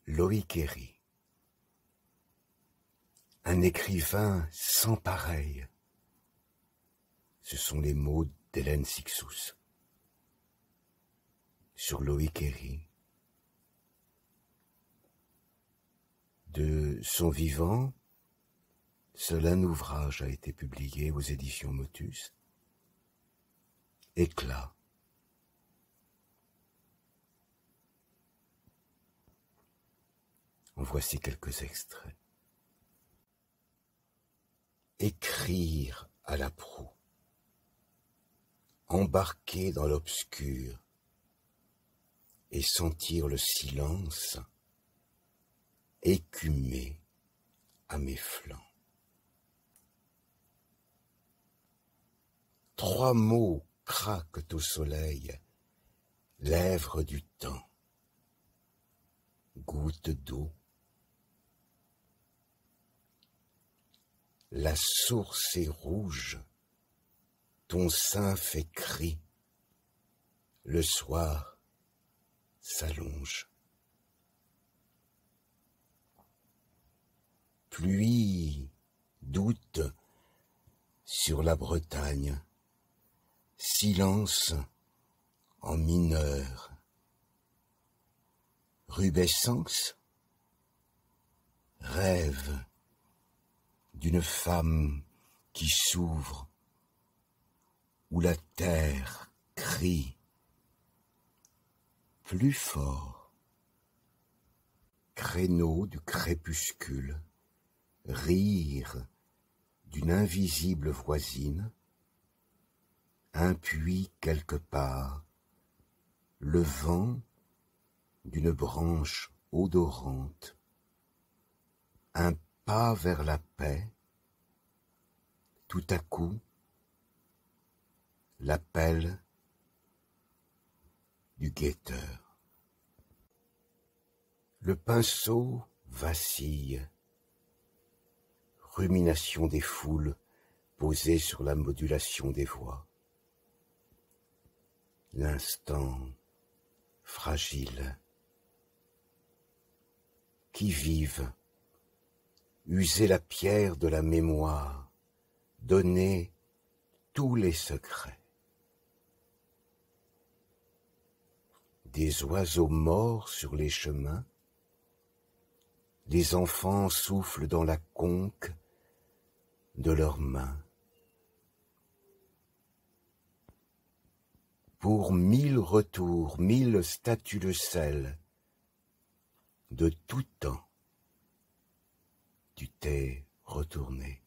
Loïc Héry, un écrivain sans pareil. Ce sont les mots d'Hélène Cixous sur Loïc Héry. De son vivant, seul un ouvrage a été publié aux éditions Motus, Éclat. En voici quelques extraits. Écrire à la proue, embarquer dans l'obscur et sentir le silence écumer à mes flancs. 3 mots craquent au soleil, lèvres du temps, gouttes d'eau. La source est rouge, ton sein fait cri, le soir s'allonge. Pluie, doute sur la Bretagne, silence en mineur. Rubescence, rêve d'une femme qui s'ouvre, où la terre crie plus fort. Créneau du crépuscule, rire d'une invisible voisine, un puits quelque part, le vent d'une branche odorante, un pas vers la paix, tout à coup, l'appel du guetteur. Le pinceau vacille, rumination des foules posées sur la modulation des voix. L'instant fragile, qui vive, user la pierre de la mémoire, donner tous les secrets. Des oiseaux morts sur les chemins, les enfants soufflent dans la conque de leurs mains. Pour 1000 retours, 1000 statues de sel, de tout temps, tu t'es retourné.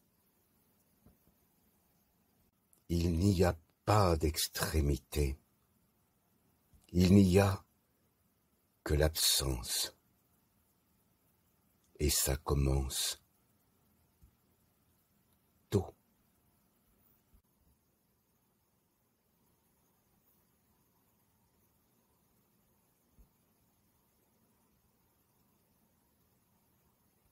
Il n'y a pas d'extrémité, il n'y a que l'absence, et ça commence tôt.